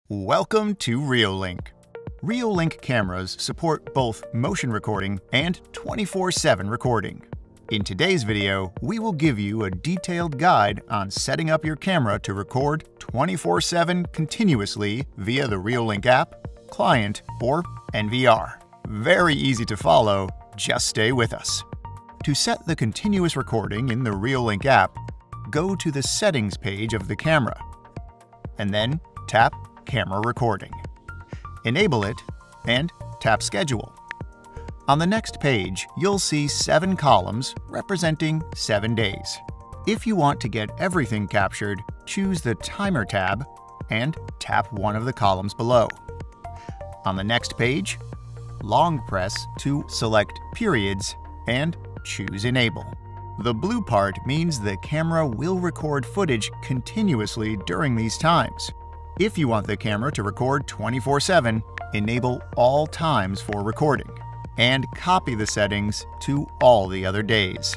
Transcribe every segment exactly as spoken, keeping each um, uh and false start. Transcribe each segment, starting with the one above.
Welcome to Reolink. Reolink cameras support both motion recording and twenty-four seven recording. In today's video, we will give you a detailed guide on setting up your camera to record twenty-four seven continuously via the Reolink app, client, or N V R. Very easy to follow, just stay with us. To set the continuous recording in the Reolink app, go to the Settings page of the camera, and then tap Camera Recording. Enable it, and tap Schedule. On the next page, you'll see seven columns representing seven days. If you want to get everything captured, choose the Timer tab and tap one of the columns below. On the next page, long press to select Periods and choose Enable. The blue part means the camera will record footage continuously during these times. If you want the camera to record twenty-four seven, enable all times for recording, and copy the settings to all the other days.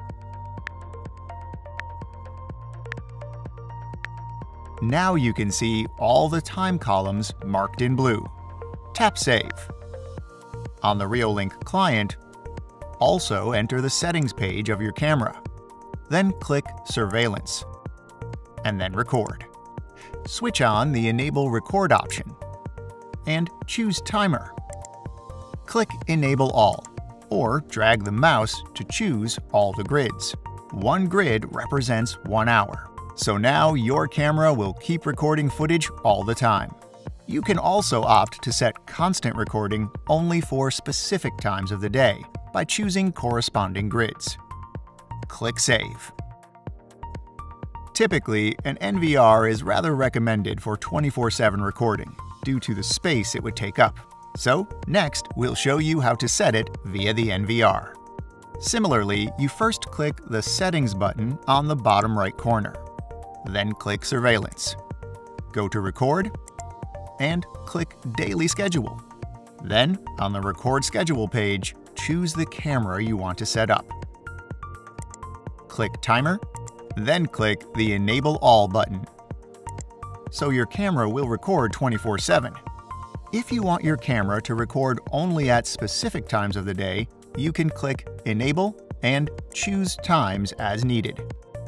Now you can see all the time columns marked in blue. Tap Save. On the Reolink client, also enter the settings page of your camera. Then click Surveillance, and then Record. Switch on the Enable Record option, and choose Timer. Click Enable All, or drag the mouse to choose all the grids. One grid represents one hour, so now your camera will keep recording footage all the time. You can also opt to set constant recording only for specific times of the day by choosing corresponding grids. Click Save. Typically, an N V R is rather recommended for twenty-four seven recording due to the space it would take up. So, next, we'll show you how to set it via the N V R. Similarly, you first click the Settings button on the bottom right corner. Then click Surveillance. Go to Record, and click Daily Schedule. Then, on the Record Schedule page, choose the camera you want to set up. Click Timer, then click the Enable All button. So your camera will record twenty-four seven. If you want your camera to record only at specific times of the day, you can click Enable and choose times as needed.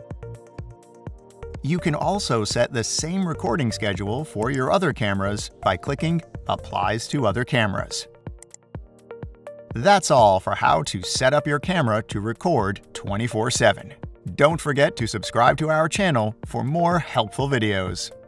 You can also set the same recording schedule for your other cameras by clicking Applies to Other Cameras. That's all for how to set up your camera to record twenty-four seven. Don't forget to subscribe to our channel for more helpful videos.